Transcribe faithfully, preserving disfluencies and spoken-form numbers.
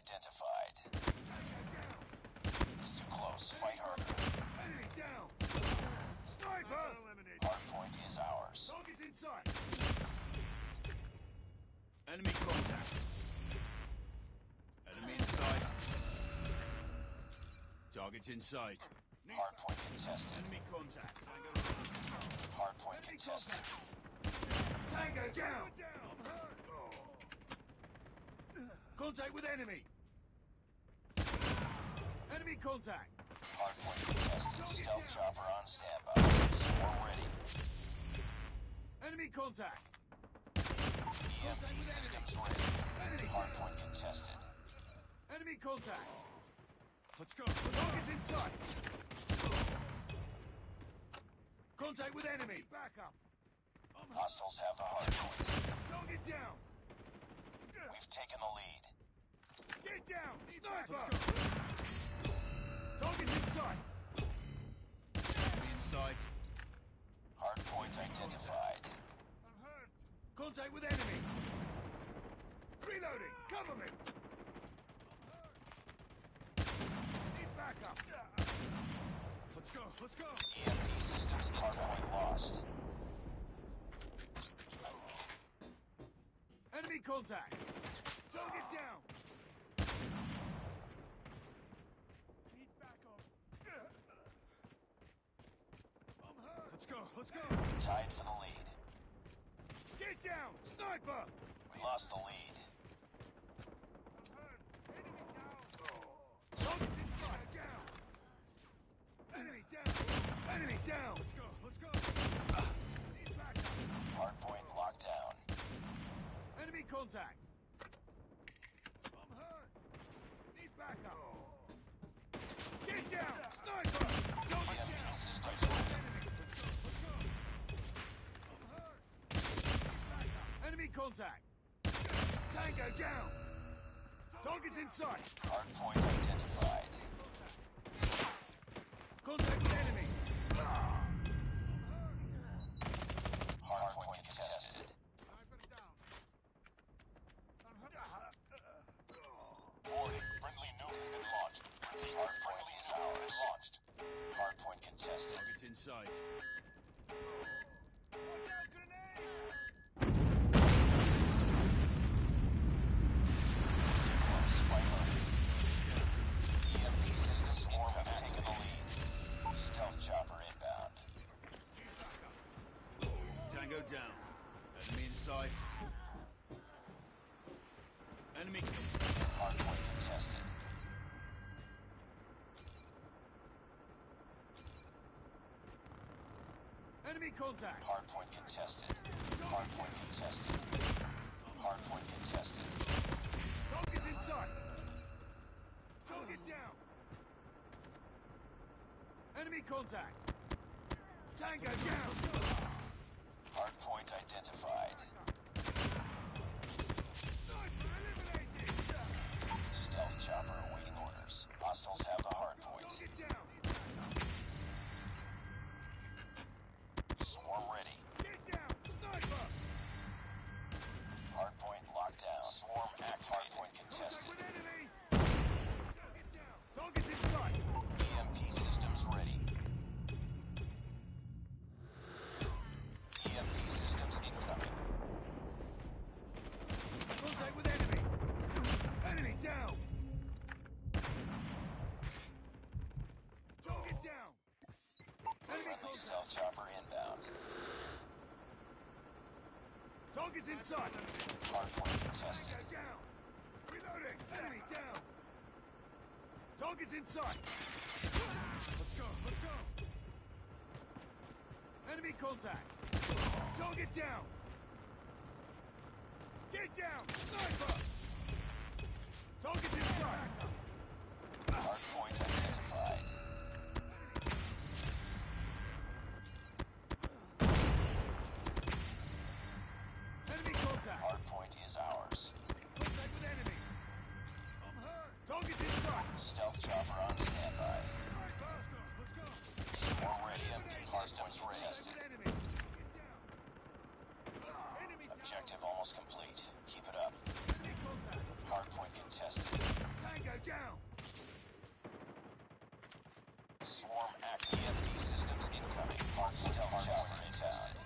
identified. It's too close. Fight harder. Enemy down! Sniper! Hardpoint is ours. Target's inside! Enemy contact. Enemy in sight. Target's in sight. Hardpoint contested. Enemy contact. Hardpoint contested. Tango down! I'm hurt! Contact with enemy! Enemy contact! Hardpoint contested. Stealth chopper on standby. Swarm ready. Enemy contact! E M P systems ready. Hardpoint contested. Enemy contact! Let's go. Target's inside! Contact with enemy! Back up! Hostiles have the hardpoint. Target down! We've taken the lead. Get down! Sniper! Target's inside! Enemy in sight. Hardpoint identified. I'm hurt! Contact with enemy! Reloading! Cover me! Need backup! Let's go! Let's go! E M P systems hardpoint lost. Enemy contact! Target down! Need backup! I'm hurt! Let's go! Let's go! Tied for the lead. Get down! Sniper! We lost the lead. I'm hurt! Enemy down! Target's inside! Down! Enemy down! Enemy down! Let's go! Let's go! Need backup! Hardpoint locked down. Enemy contact! I'm hurt! Need backup! Get down! Sniper! Target E M P down! systems ready. Let's go! Let's go! I'm hurt! Need backup! Enemy contact! Tango down! Target's inside! Hardpoint identified. Contact with enemy! Hardpoint contested. Warning, friendly nuke has been launched. Hardpoint is ours. Launched. Hardpoint contested. Target's in sight. Watch out, grenade! It's too close. Fight harder. E M P systems swarm have taken the lead. Stealth chopper inbound. Tango down. Enemy in sight. Enemy. Hardpoint contested. Enemy contact! Hardpoint contested. Hardpoint contested. Hardpoint contested. Target's inside! Target down! Enemy contact! Tango down! Hardpoint identified. Sniper eliminated! Stealth chopper awaiting orders. Hostiles have the hardpoint. Target down! Swarm ready. Get down! Sniper! Hardpoint locked down. Swarm activated. Hardpoint Contact contested. with enemy! Target down! Target's inside! E M P systems ready. E M P systems incoming. Contact with enemy! Enemy down! Target down! Enemy Friendly contact! stealth chopper inbound. Target's inside! Hardpoint contested. Tango down! Reloading! Enemy down! Target's inside! Let's go! Let's go! Enemy contact! Target down! Get down! Sniper! Target's inside! Hardpoint identified. Enemy contact! Hardpoint is ours. Contact with enemy! I'm hurt! Target's inside! Stealth chopper on standby. Sniper! Let's go! Let's go! Swarm ready. E M P systems contested. Enemy! Get down! Enemy down! Objective almost complete. Keep it up. Enemy contact! Hardpoint contested. Tango down! Swarm active. E M P systems incoming. Mark stealth chopper contested.